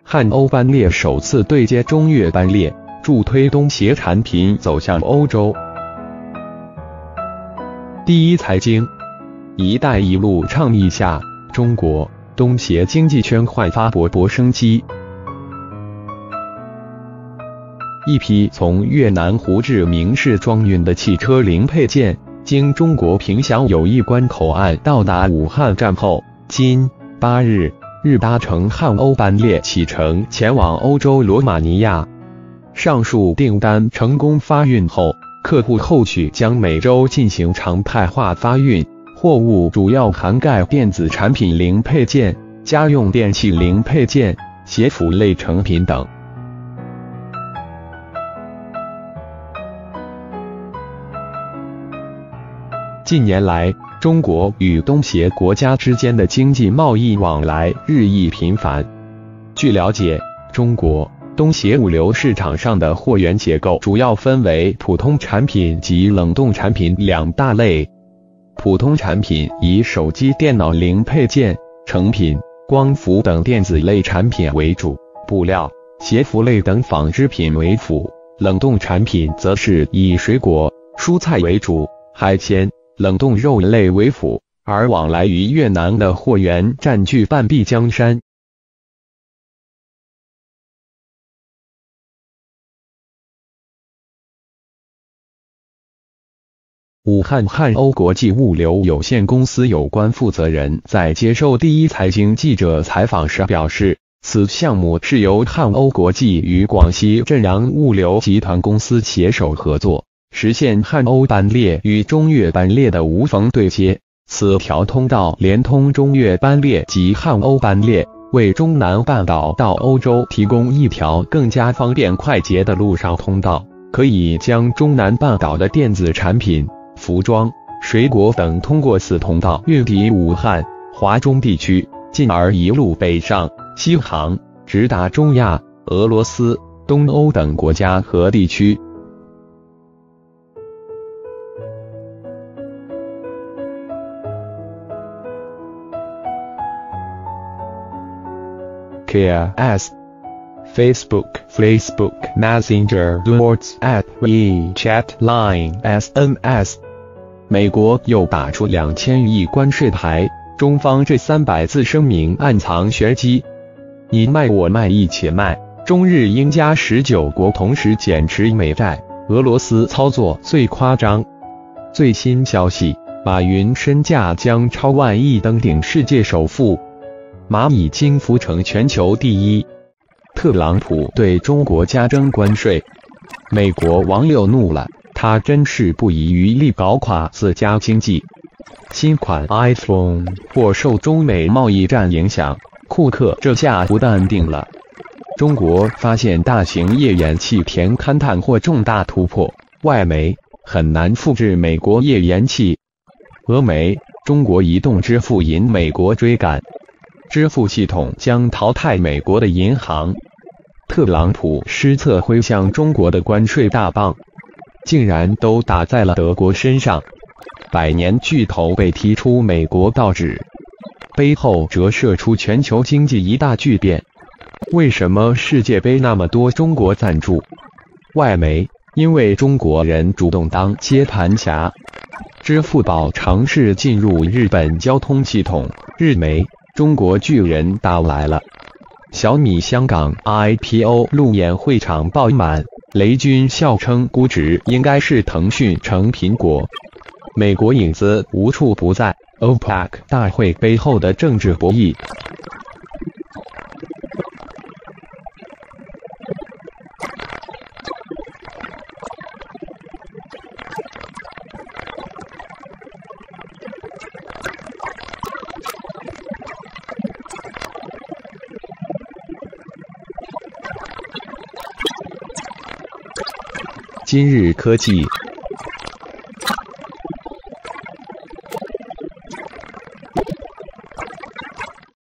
汉欧班列首次对接中越班列，助推东协产品走向欧洲。第一财经，一带一路倡议下，中国东协经济圈焕发勃勃生机。一批从越南胡志明市装运的汽车零配件，经中国凭祥友谊关口岸到达武汉站后，今8日搭乘汉欧班列启程前往欧洲罗马尼亚。上述订单成功发运后，客户后续将每周进行常态化发运，货物主要涵盖电子产品零配件、家用电器零配件、鞋服类成品等。近年来，中国与东协国家之间的经济贸易往来日益频繁。据了解，中国东协物流市场上的货源结构主要分为普通产品及冷冻产品两大类。普通产品以手机、电脑零配件、成品、光伏等电子类产品为主，布料、鞋服类等纺织品为辅；冷冻产品则是以水果、蔬菜为主，海鲜、冷冻肉类为辅，而往来于越南的货源占据半壁江山。武汉汉欧国际物流有限公司有关负责人在接受第一财经记者采访时表示，此项目是由汉欧国际与广西振阳物流集团公司携手合作，实现汉欧班列与中越班列的无缝对接。此条通道连通中越班列及汉欧班列，为中南半岛到欧洲提供一条更加方便快捷的陆上通道，可以将中南半岛的电子产品、服装、水果等通过此通道运抵武汉、华中地区，进而一路北上西航，直达中亚、俄罗斯、东欧等国家和地区。KS Facebook Messenger WhatsApp WeChat Line SMS。 美国又打出2000亿关税牌，中方这300字声明暗藏玄机。你卖我卖一起卖，中日英加19国同时减持美债，俄罗斯操作最夸张。最新消息，马云身价将超万亿，登顶世界首富。马已经浮成全球第一。特朗普对中国加征关税，美国网友怒了，他真是不遗余力搞垮自家经济。新款 iPhone 或受中美贸易战影响，库克这下不淡定了。中国发现大型页岩气田勘探或重大突破，外媒很难复制美国页岩气。俄媒，中国移动支付引美国追赶，支付系统将淘汰美国的银行。特朗普失策挥向中国的关税大棒，竟然都打在了德国身上。百年巨头被踢出美国道指，背后折射出全球经济一大巨变。为什么世界杯那么多中国赞助？外媒，因为中国人主动当接盘侠。支付宝尝试进入日本交通系统。日媒，中国巨人到来了。小米香港 IPO 路演会场爆满，雷军笑称估值应该是腾讯成苹果。美国影子无处不在， OPEC 大会背后的政治博弈。今日科技